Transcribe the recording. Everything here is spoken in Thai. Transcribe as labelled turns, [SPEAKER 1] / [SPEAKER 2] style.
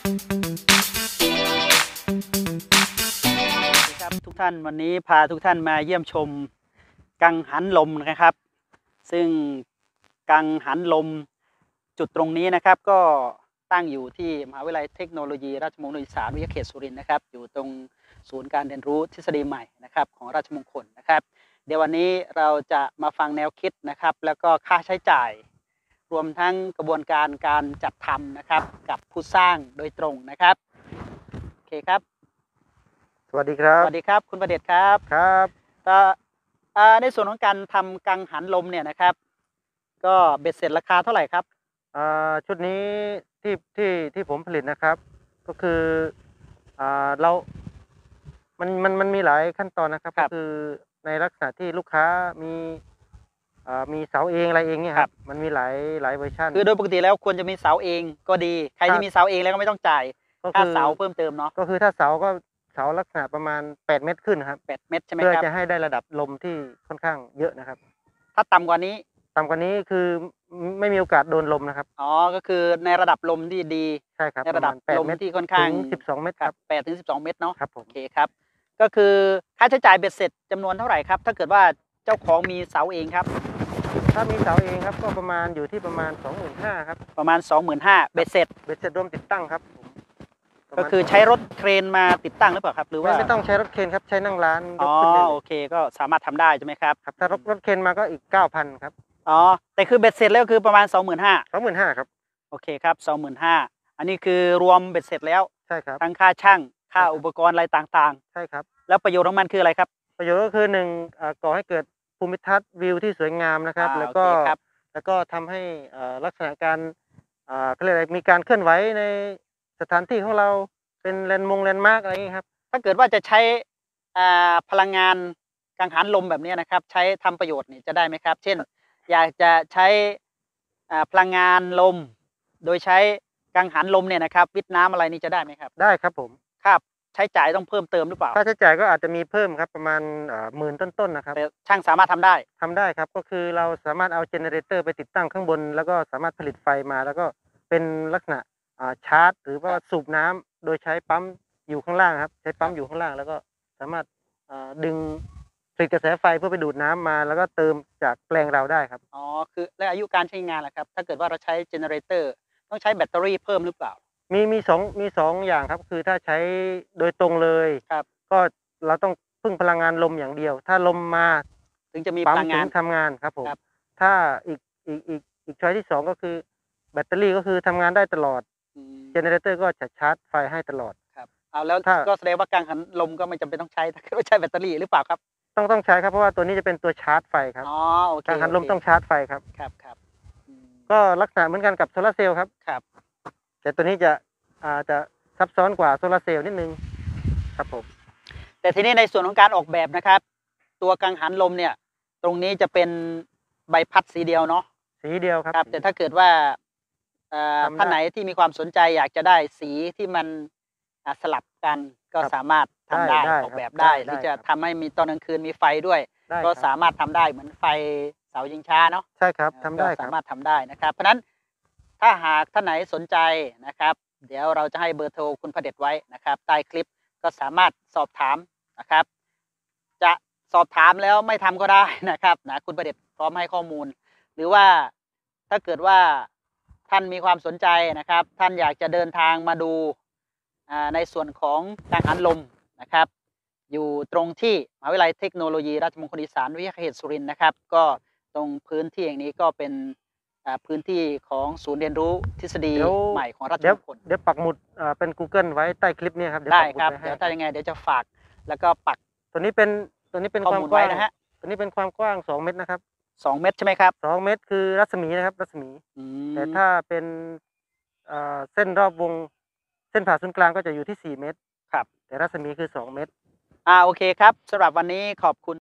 [SPEAKER 1] ครับทุกท่านวันนี้พาทุกท่านมาเยี่ยมชมกังหันลมนะครับซึ่งกังหันลมจุดตรงนี้นะครับก็ตั้งอยู่ที่มหาวิทยาลัยเทคโนโลยีราชมงคลอีสานวิทยาเขตสุรินทร์นะครับอยู่ตรงศูนย์การเรียนรู้ทฤษฎีใหม่นะครับของราชมงคลนะครับเดี๋ยววันนี้เราจะมาฟังแนวคิดนะครับแล้วก็ค่าใช้จ่ายรวมทั้งกระบวนการการจัดทำนะครับกับผู้สร้างโดยตรงนะครับโอเคครับ
[SPEAKER 2] สวัสดีครับ
[SPEAKER 1] สวัสดีครับคุณประเดชครับ
[SPEAKER 2] ครับ
[SPEAKER 1] ในส่วนของการทำกังหันลมเนี่ยนะครับก็เบ็ดเสร็จราคาเท่าไหร่ครับ
[SPEAKER 2] ชุดนี้ที่ผมผลิตนะครับก็คือเรามันมีหลายขั้นตอนนะครับก็คือในลักษณะที่ลูกค้ามีเสาเองอะไรเองเนี่ยครับมันมีหลายเวอร์ชัน
[SPEAKER 1] คือโดยปกติแล้วควรจะมีเสาเองก็ดีใครที่มีเสาเองแล้วก็ไม่ต้องจ่ายค่าเสาเพิ่มเติมเนาะ
[SPEAKER 2] ก็คือถ้าเสาก็เสาลักษณะประมาณ8 เมตรขึ้นครับ
[SPEAKER 1] 8 เมตรใช่ไหม
[SPEAKER 2] ครับ
[SPEAKER 1] เพื่
[SPEAKER 2] อจะให้ได้ระดับลมที่ค่อนข้างเยอะนะครับ
[SPEAKER 1] ถ้าต่ำกว่านี้
[SPEAKER 2] คือไม่มีโอกาสโดนลมนะครับ
[SPEAKER 1] อ๋อก็คือในระดับลมที่ดี
[SPEAKER 2] ใช่ครับ
[SPEAKER 1] ในระดับลมที่ค่อนข้าง
[SPEAKER 2] ถึง12 เมตรครับ
[SPEAKER 1] 8 ถึง 12 เมตรเนาะ
[SPEAKER 2] ครับผม
[SPEAKER 1] โอเคครับก็คือค่าใช้จ่ายเบ็ดเสร็จจำนวนเท่าไหร่ครับถ้าเกิดว่าเจ้าของมีเสาเองครับ
[SPEAKER 2] ถ้ามีเสาเองครับก็ประมาณอยู่ที่ประมาณ 25,000 ครับ
[SPEAKER 1] ประมาณ 25,000เบ็ดเสร็จ
[SPEAKER 2] รวมติดตั้งครับ
[SPEAKER 1] ก็คือใช้รถเครนมาติดตั้งหรือเปล่าครับหรือว่า
[SPEAKER 2] ไม่ต้องใช้รถเครนครับใช้นั่งร้าน
[SPEAKER 1] อ๋อโอเคก็สามารถทำได้ใช่ไหมครับ
[SPEAKER 2] ถ้ารถเครนมาก็อีก 9,000 ครับ
[SPEAKER 1] อ๋อแต่คือเบ็ดเสร็จแล้วคือประมาณ
[SPEAKER 2] 25,000 ครับ
[SPEAKER 1] โอเคครับ 25,000อันนี้คือรวมเบ็ดเสร็จแล้ว
[SPEAKER 2] ใช่ครับ
[SPEAKER 1] ทั้งค่าช่างค่าอุปกรณ์อะไรต่าง
[SPEAKER 2] ๆใช่ครับ
[SPEAKER 1] แล้วประโยชน์ของมันคืออะไรครับ
[SPEAKER 2] ประโยชน์ก็คือ1ก่อให้เกิดภูมิทัศน์วิวที่สวยงามนะครับแล้วก็ทำให้ลักษณะการเขาเรียกอะไรมีการเคลื่อนไหวในสถานที่ของเราเป็นแลนด์มาร์กอะไรอย่างนี้ครับ
[SPEAKER 1] ถ้าเกิดว่าจะใช้พลังงานกังหันลมแบบนี้นะครับใช้ทำประโยชน์นี่จะได้ไหมครับเช่นอยากจะใช้พลังงานลมโดยใช้กังหันลมเนี่ยนะครับวิทย์น้ำอะไรนี่จะได้ไหมครับ
[SPEAKER 2] ได้ครับผม
[SPEAKER 1] ครับใช้จ่ายต้องเพิ่มเติมหรือเปล่า
[SPEAKER 2] ค่าใช้จ่ายก็อาจจะมีเพิ่มครับประมาณ10,000ต้นๆนะครับ
[SPEAKER 1] แต่ช่างสามารถทำได้
[SPEAKER 2] ครับก็คือเราสามารถเอาเจเนเรเตอร์ไปติดตั้งข้างบนแล้วก็สามารถผลิตไฟมาแล้วก็เป็นลักษณะชาร์จหรือว่าสูบน้ำโดยใช้ปั๊มอยู่ข้างล่างครับใช้ปั๊มอยู่ข้างล่างแล้วก็สามารถดึงผลิตกระแสไฟเพื่อไปดูดน้ำมาแล้วก็เติมจากแปลงเราได้ครับ
[SPEAKER 1] อ๋อคือแล้วอายุการใช้งานล่ะครับถ้าเกิดว่าเราใช้เจเนเรเตอร์ต้องใช้แบตเตอรี่เพิ่มหรือเปล่า
[SPEAKER 2] มีสองอย่างครับคือถ้าใช้โดยตรงเลยก็เราต้องพึ่งพลังงานลมอย่างเดียวถ้าลมมา
[SPEAKER 1] ถึงจะมีพ
[SPEAKER 2] ปั๊ม
[SPEAKER 1] ลัง
[SPEAKER 2] ถึ
[SPEAKER 1] งาน
[SPEAKER 2] งทำงานครับผมถ้าอีกช้อยที่2ก็คือแบตเตอรี่ก็คือทำงานได้ตลอดเจเนเรเตอร์ก็จะชาร์จไฟให้ตลอด
[SPEAKER 1] ครับเอาแล้วก็แสดงว่ากังหันลมก็ไม่จำเป็นต้องใช้ถ้าเกิดว่าใช้แบตเตอรี่หรือเปล่าครับ
[SPEAKER 2] ต้องใช้ครับเพราะว่าตัวนี้จะเป็นตัวชาร์จไฟครับ
[SPEAKER 1] อ๋อโอเค
[SPEAKER 2] กังหันลมต้องชาร์จไฟครับ
[SPEAKER 1] ครับ
[SPEAKER 2] ก็ลักษณะเหมือนกันกับโซลาร์เซลล์ครับแต่ตัวนี้จะซับซ้อนกว่าโซลาร์เซลล์นิดนึงครับผม
[SPEAKER 1] แต่ทีนี้ในส่วนของการออกแบบนะครับตัวกังหันลมเนี่ยตรงนี้จะเป็นใบพัดสีเดียวเนาะ
[SPEAKER 2] สีเดียวครับ
[SPEAKER 1] แต่ถ้าเกิดว่าท่านไหนที่มีความสนใจอยากจะได้สีที่มันสลับกันก็สามารถทำได้ออกแบบได้ที่จะทำให้มีตอนกลางคืนมีไฟด้วยก็สามารถทำได้เหมือนไฟเสาชิงช้าเนาะ
[SPEAKER 2] ใช่ครับทำได้
[SPEAKER 1] สามารถทำได้นะครับเพราะฉะนั้นถ้าหากท่านไหนสนใจนะครับเดี๋ยวเราจะให้เบอร์โทรคุณพเดชไว้นะครับใต้คลิปก็สามารถสอบถามนะครับจะสอบถามแล้วไม่ทำก็ได้นะครับคุณพเดชพร้อมให้ข้อมูลหรือว่าถ้าเกิดว่าท่านมีความสนใจนะครับท่านอยากจะเดินทางมาดูในส่วนของกังหันลมนะครับอยู่ตรงที่มหาวิทยาลัยเทคโนโลยีราชมงคลอีสานวิทยาเขตสุรินทร์นะครับก็ตรงพื้นที่อย่างนี้ก็เป็นพื้นที่ของศูนย์เรียนรู้ทฤษฎีใหม่ของราชมงคล
[SPEAKER 2] เดี๋ยวปักหมุดเป็น Google ไว้ใต้คลิปนี้ครับ
[SPEAKER 1] ได้ครับเดี๋ยวถ้ายังไงเดี๋ยวจะฝากแล้วก็ปัก
[SPEAKER 2] ตัวนี้เป็นความกว้างนะฮะตัวนี้เป็นความกว้าง2 เมตรนะครับ
[SPEAKER 1] 2 เมตรใช่ไหมครับ
[SPEAKER 2] 2 เมตรคือรัศมีนะครับรัศมีแต่ถ้าเป็นเส้นรอบวงเส้นผ่าศูนย์กลางก็จะอยู่ที่4 เมตร
[SPEAKER 1] ครับ
[SPEAKER 2] แต่รัศมีคือ2 เมตร
[SPEAKER 1] โอเคครับสำหรับวันนี้ขอบคุณ